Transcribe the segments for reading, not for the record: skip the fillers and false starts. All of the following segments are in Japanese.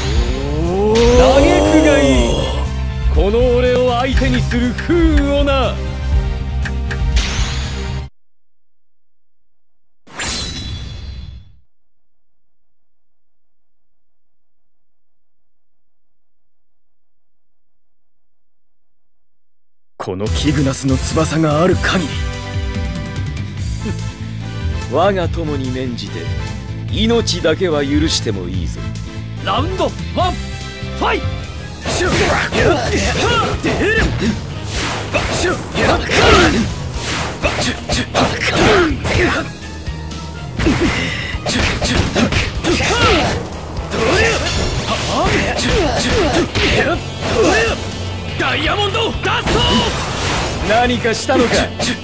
嘆くがいい。この俺を相手にする不運をな。このキグナスの翼がある限り我が友に免じて命だけは許してもいいぞ。ラウンド1ファイト。ダイヤモンドダスト。何かしたのか。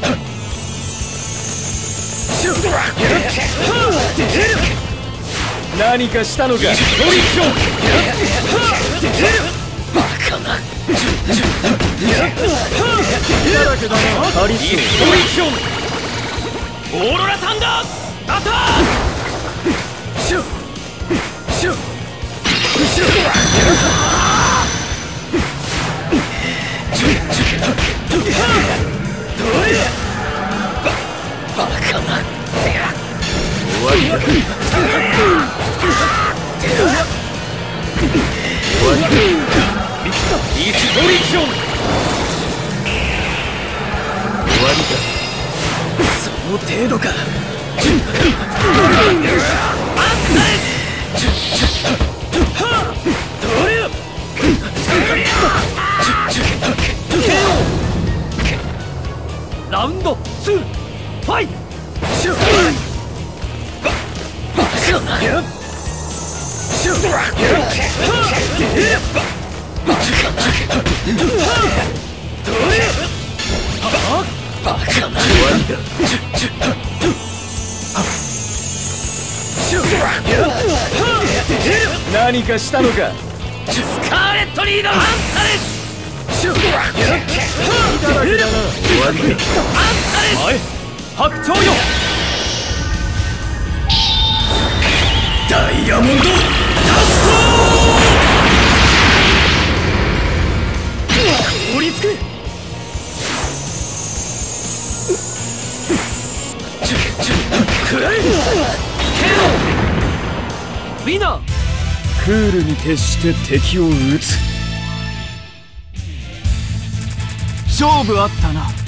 何かしたのか。トリクション。バカな。ハリストリクション。オーロラサンダーアタッバカな。終わりだ。終わりだ。イストリクション。終わりだ。その程度か。ラウンド2ファイト。何かしたのか。スカーレットリードハンタレス。前白鳥よ。ダイヤモンドダスト。凍りつく。くらえ。ウィナー。クールに徹して敵を撃つ。勝負あったな。